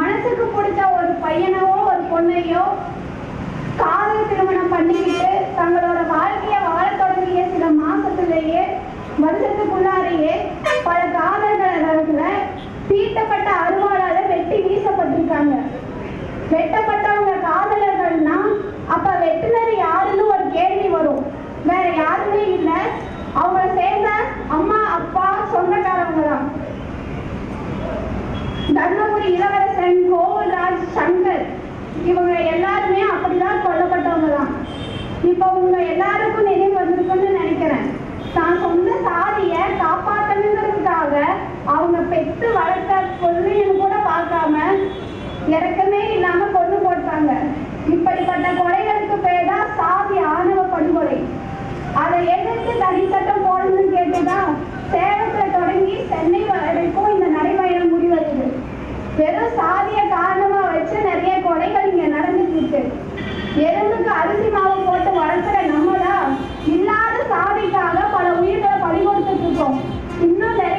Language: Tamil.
மனசுக்கு பிடிச்ச ஒரு பையனவோ ஒரு பொண்ணையோ காதல் திருமணம் பண்ணிக்கிட்டு தங்களோட வாழ்க்கையை வாழ தொடங்கிய சில மாசத்திலேயே வருஷத்துக்குள்ளாரையே பல காதல்களை தீட்டப்பட்ட அருவாளால வெட்டி வீசப்பட்டிருக்காங்க. வெட்டப்பட்டவங்க காதலர்கள்னா அப்ப வெட்டினது யாருன்னு ஒரு கேள்வி வரும். வேற யாருமே இல்லை, அவங்கள சேர்ந்த அம்மா அப்பா சொந்தக்காரவங்க தான். தர்மபுரி இளவரசன், கோவில்ராஜ், சங்கர் இவங்க எல்லாருமே அப்படிதான் கொல்லப்பட்டவங்க தான். இப்ப உங்க எல்லாருக்கும் நினைவு வந்திருக்குன்னு நினைக்கிறேன். தான் சொந்த சாதியை காப்பாற்றணுங்கிறதுக்காக அவங்க பெற்று வளர்த்த கொள்ளைன்னு கூட பார்க்காம இறக்கமே இல்லாம கொண்டு போட்டாங்க. இப்படிப்பட்ட கொலைகளுக்கு பேர் தான் சாதி ஆணவ படுகொலை. அதை எதிர்த்து தனிச்சட்டம் போடணும்னு கேட்டுதான் சேலத்துல தொடங்கி சென்னை வரைக்கும் இந்த நடைபயணம் முடிவடையுது. வெறும் சாதிய காரணமா வச்சு நிறைய கொலைகள் இங்க நடந்துட்டு இருக்கு. எறும்புக்கு அரிசி மாவு போட்டு வளர்க்கிற நம்மதான் இல்லாத சாதிக்காக பல உயிர்களை பறி கொடுத்துட்டு இருக்கோம். இன்னும் நிறைய